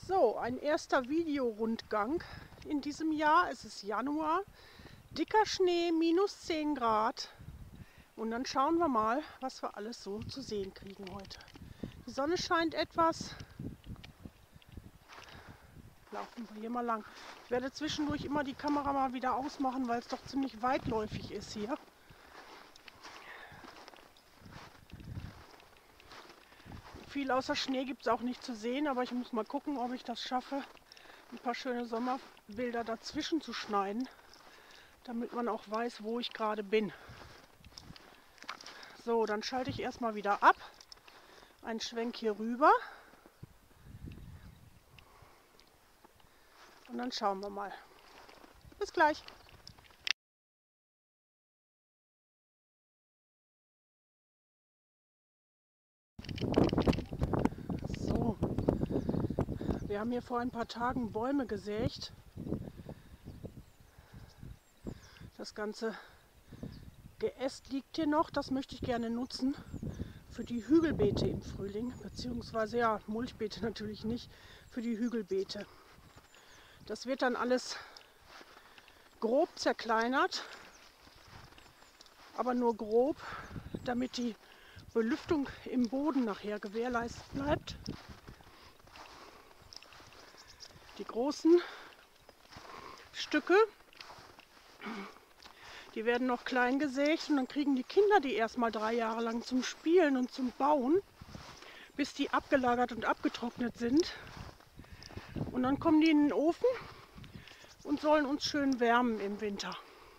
So, ein erster Videorundgang in diesem Jahr. Es ist Januar, dicker Schnee, minus 10 Grad. Und dann schauen wir mal, was wir alles so zu sehen kriegen heute. Die Sonne scheint etwas. Laufen wir hier mal lang. Ich werde zwischendurch immer die Kamera mal wieder ausmachen, weil es doch ziemlich weitläufig ist hier. Viel außer Schnee gibt es auch nicht zu sehen, aber ich muss mal gucken, ob ich das schaffe, ein paar schöne Sommerbilder dazwischen zu schneiden, damit man auch weiß, wo ich gerade bin. So, dann schalte ich erstmal wieder ab. Einen Schwenk hier rüber. Und dann schauen wir mal. Bis gleich. So, wir haben hier vor ein paar Tagen Bäume gesägt. Das ganze Geäst liegt hier noch, das möchte ich gerne nutzen für die Hügelbeete im Frühling, beziehungsweise ja, Mulchbeete natürlich nicht, für die Hügelbeete. Das wird dann alles grob zerkleinert, aber nur grob, damit die Belüftung im Boden nachher gewährleistet bleibt. Die großen Stücke, die werden noch klein gesägt und dann kriegen die Kinder die erstmal 3 Jahre lang zum Spielen und zum Bauen, bis die abgelagert und abgetrocknet sind. Und dann kommen die in den Ofen und sollen uns schön wärmen im Winter.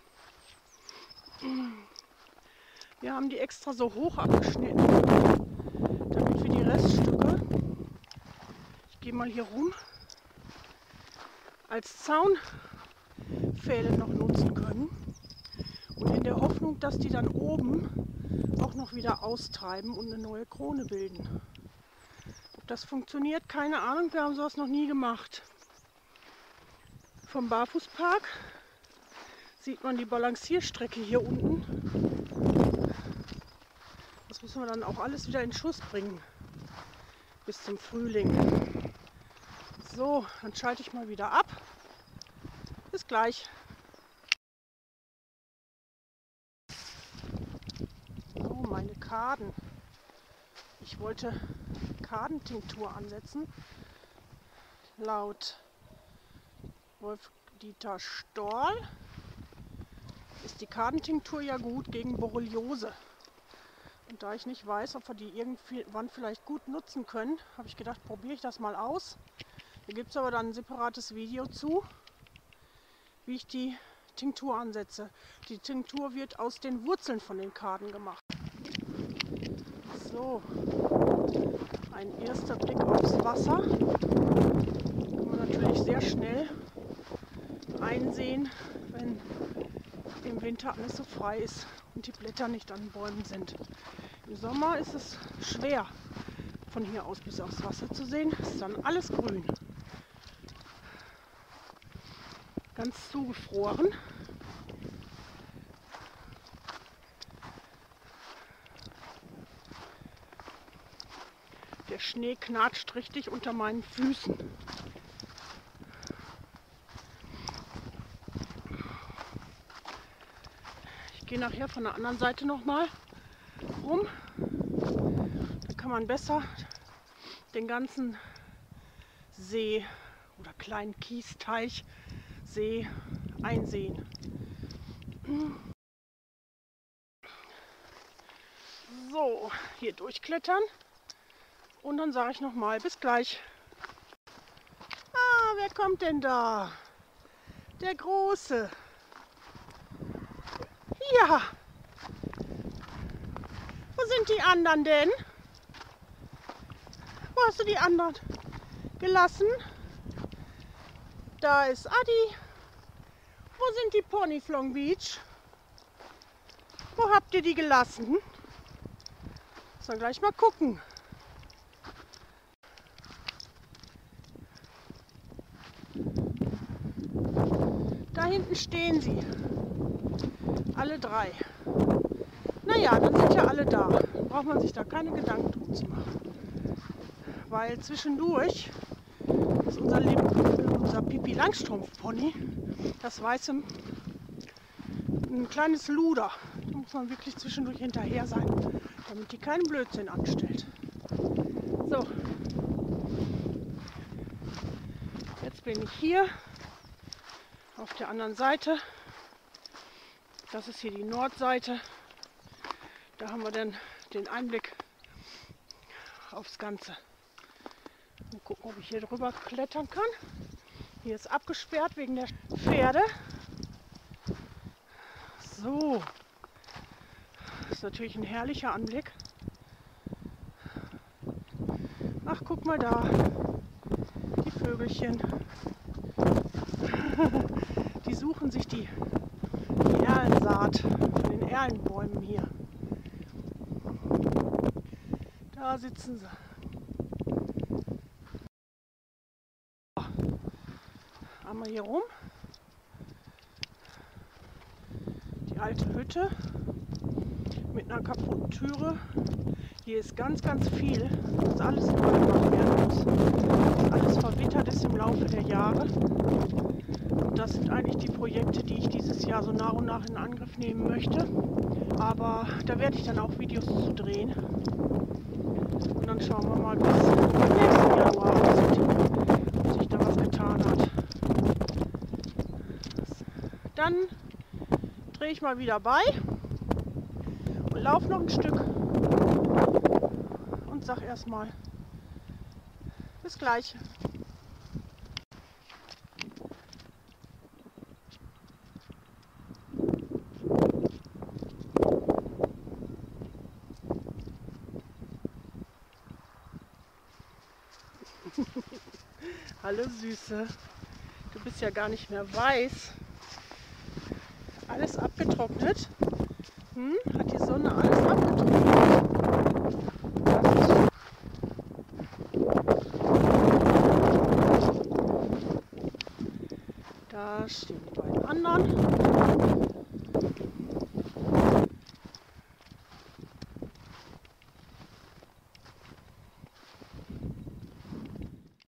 Wir haben die extra so hoch abgeschnitten, damit wir die Reststücke, ich gehe mal hier rum, als Zaunpfähle noch nutzen können. Und in der Hoffnung, dass die dann oben auch noch wieder austreiben und eine neue Krone bilden. Ob das funktioniert, keine Ahnung, wir haben sowas noch nie gemacht. Vom Barfußpark sieht man die Balancierstrecke hier unten. Das müssen wir dann auch alles wieder in Schuss bringen bis zum Frühling. So, dann schalte ich mal wieder ab. Bis gleich. Oh, meine Kaden. Ich wollte Kadentinktur ansetzen. Laut Wolf-Dieter Storl ist die Kadentinktur ja gut gegen Borreliose. Und da ich nicht weiß, ob wir die irgendwann vielleicht gut nutzen können, habe ich gedacht, probiere ich das mal aus. Da gibt es aber dann ein separates Video zu, wie ich die Tinktur ansetze. Die Tinktur wird aus den Wurzeln von den Kaden gemacht. So, ein erster Blick aufs Wasser. Kann man natürlich sehr schnell einsehen, wenn im Winter alles so frei ist und die Blätter nicht an den Bäumen sind. Im Sommer ist es schwer, von hier aus bis aufs Wasser zu sehen. Es ist dann alles grün. Ganz zugefroren. Der Schnee knatscht richtig unter meinen Füßen. Ich gehe nachher von der anderen Seite nochmal rum. Da kann man besser den ganzen See oder kleinen Kiesteich See einsehen. So, hier durchklettern und dann sage ich nochmal bis gleich. Ah, wer kommt denn da? Der Große. Ja. Wo sind die anderen denn? Wo hast du die anderen gelassen? Da ist Adi. Wo sind die Ponys Long Beach? Wo habt ihr die gelassen? Sollen gleich mal gucken. Da hinten stehen sie. Alle 3. Naja, dann sind ja alle da. Dann braucht man sich da keine Gedanken drum zu machen. Weil zwischendurch Das ist unser Pipi Langstrumpf-Pony. Das weiße, ein kleines Luder. Da muss man wirklich zwischendurch hinterher sein, damit die keinen Blödsinn anstellt. So, jetzt bin ich hier auf der anderen Seite. Das ist hier die Nordseite. Da haben wir dann den Einblick aufs Ganze. Mal gucken, ob ich hier drüber klettern kann. Hier ist abgesperrt wegen der Pferde. So, das ist natürlich ein herrlicher Anblick. Ach, guck mal da, die Vögelchen. Die suchen sich die Erlensaat von den Erlenbäumen hier. Da sitzen sie. Einmal hier rum. Die alte Hütte mit einer kaputten Türe. Hier ist ganz, ganz viel, was alles neu gemacht werden muss. Was alles verwittert ist im Laufe der Jahre. Und das sind eigentlich die Projekte, die ich dieses Jahr so nach und nach in Angriff nehmen möchte. Aber da werde ich dann auch Videos zu drehen. Und dann schauen wir mal, bis nächsten Januar aussieht, ob sich da was getan hat. Dann drehe ich mal wieder bei und laufe noch ein Stück und sage erstmal bis gleich. Hallo Süße, du bist ja gar nicht mehr weiß. Alles abgetrocknet. Hat die Sonne alles abgetrocknet. Da stehen die beiden anderen.